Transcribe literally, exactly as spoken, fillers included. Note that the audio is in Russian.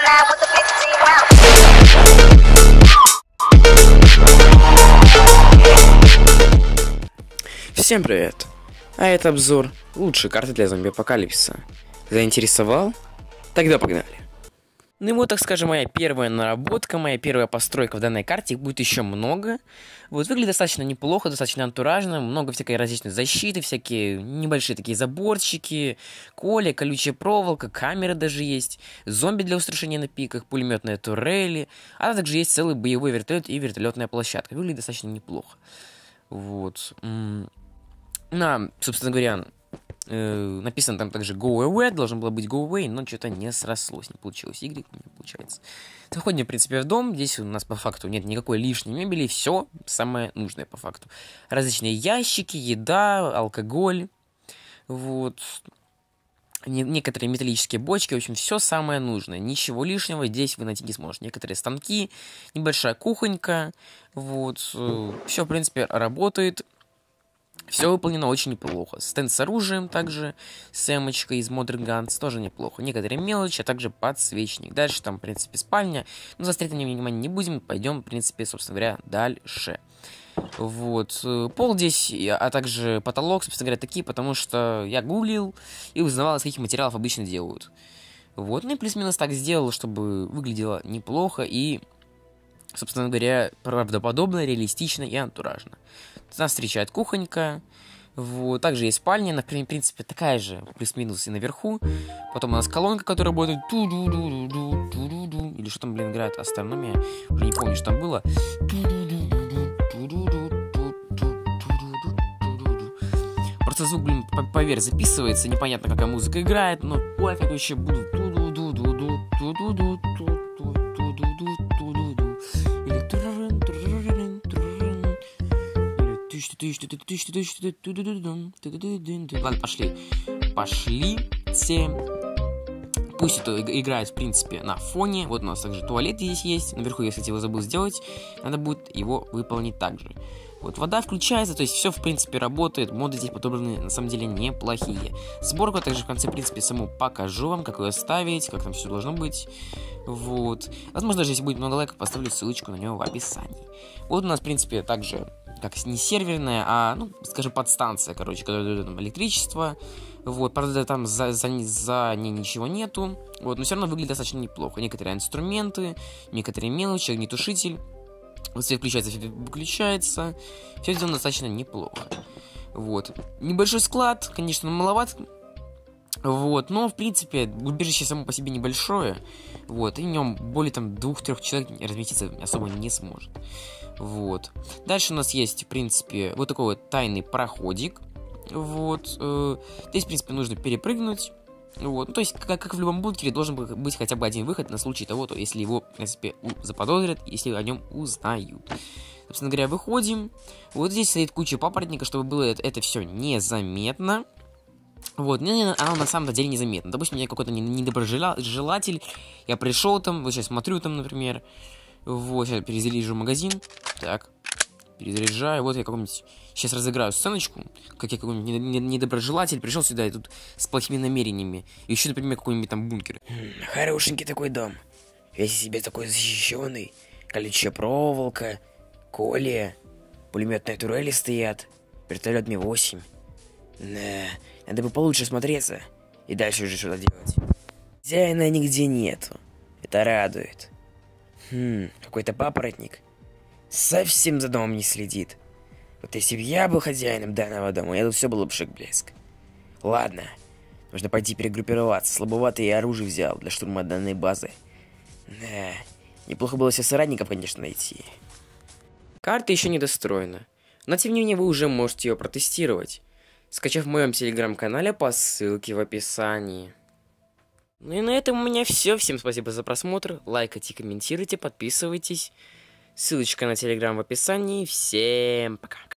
Всем привет! А это обзор лучшей карты для зомби-апокалипсиса. Заинтересовал? Тогда погнали! Ну и вот, так скажем, моя первая наработка, моя первая постройка в данной карте, их будет еще много. Вот, выглядит достаточно неплохо, достаточно антуражно, много всякой различной защиты, всякие небольшие такие заборчики, коля, колючая проволока, камеры даже есть, зомби для устрашения на пиках, пулеметные турели, а также есть целый боевой вертолет и вертолетная площадка. Выглядит достаточно неплохо. Вот. На, собственно говоря, э, написано там также Go Away, должно было быть Go Away, но что-то не срослось, не получилось. Y не получается. Заходим, в принципе, в дом. Здесь у нас по факту нет никакой лишней мебели, все самое нужное по факту. Различные ящики, еда, алкоголь, вот. Не, некоторые металлические бочки, в общем, все самое нужное. Ничего лишнего здесь вы найти не сможете. Некоторые станки, небольшая кухонька, вот. Все, в принципе, работает. Все выполнено очень неплохо. Стенд с оружием также, с эмочкой из Modern Guns тоже неплохо. Некоторые мелочи, а также подсвечник. Дальше там, в принципе, спальня. Но заострять на нее внимание не будем. Пойдем, в принципе, собственно говоря, дальше. Вот. Пол здесь, а также потолок, собственно говоря, такие, потому что я гуглил и узнавал, из каких материалов обычно делают. Вот. Ну и плюс-минус так сделал, чтобы выглядело неплохо и, собственно говоря, правдоподобно, реалистично и антуражно. Нас встречает кухонька. Вот. Также есть спальня, например, в принципе, такая же, плюс-минус и наверху. Потом у нас колонка, которая будет ту-ду-ду-ду-ду-ду-ду. Или что там, блин, играет астрономия. Уже не помню, что там было. Просто звук, блин, поверь, записывается. Непонятно, какая музыка играет, но ой, как вообще буду. Ладно, пошли. Пошли все. Пусть это играет, в принципе, на фоне. Вот у нас также туалет здесь есть. Наверху я, кстати, его забыл сделать. Надо будет его выполнить также. Вот вода включается, то есть все, в принципе, работает. Моды здесь подобраны, на самом деле, неплохие. Сборку также в конце, в принципе, саму покажу вам, как ее ставить, как там все должно быть. Вот. Возможно, даже если будет много лайков, поставлю ссылочку на него в описании. Вот у нас, в принципе, также, как не серверная, а, ну, скажем, подстанция, короче, которая дает нам электричество. Вот, правда, там за, за, за ней ничего нету. Вот, но все равно выглядит достаточно неплохо. Некоторые инструменты, некоторые мелочи, огнетушитель. Вот свет включается, свет выключается. Все сделано достаточно неплохо. Вот. Небольшой склад, конечно, маловат. Вот, но, в принципе, убежище само по себе небольшое. Вот, и в нем более там двух-трех человек разместиться особо не сможет. Вот. Дальше у нас есть, в принципе, вот такой вот тайный проходик. Вот. Э, здесь, в принципе, нужно перепрыгнуть. Вот. Ну, то есть, как, как в любом бункере, должен быть хотя бы один выход на случай того, то, если его, в принципе, заподозрят, если о нем узнают. Собственно говоря, выходим. Вот здесь стоит куча папоротника, чтобы было это, это все незаметно. Вот, оно на самом деле незаметно. Допустим, у меня какой-то недоброжелатель. Я пришел там, вот сейчас смотрю там, например. Вот, сейчас перезаряжу магазин. Так, перезаряжаю. Вот я какой-нибудь сейчас разыграю сценочку. Как я какой-нибудь недоброжелатель пришел сюда и тут с плохими намерениями. И еще, например, какой-нибудь там бункер. Хорошенький такой дом. Весь себе такой защищенный. Колючая проволока, колья, пулеметные турели стоят, вертолет Ми восемь. Да, надо бы получше смотреться и дальше уже что-то делать. Хозяина нигде нету. Это радует. Хм, какой-то папоротник. Совсем за домом не следит. Вот если бы я был хозяином данного дома, я тут все было бы шик-блеск. Ладно, нужно пойти перегруппироваться. Слабовато я оружие взял для штурма данной базы. Да, неплохо было себе соратников, конечно, найти. Карта еще не достроена, но тем не менее вы уже можете ее протестировать, скачав в моем телеграм-канале по ссылке в описании. Ну и на этом у меня все. Всем спасибо за просмотр. Лайкайте, комментируйте, подписывайтесь. Ссылочка на телеграм в описании. Всем пока.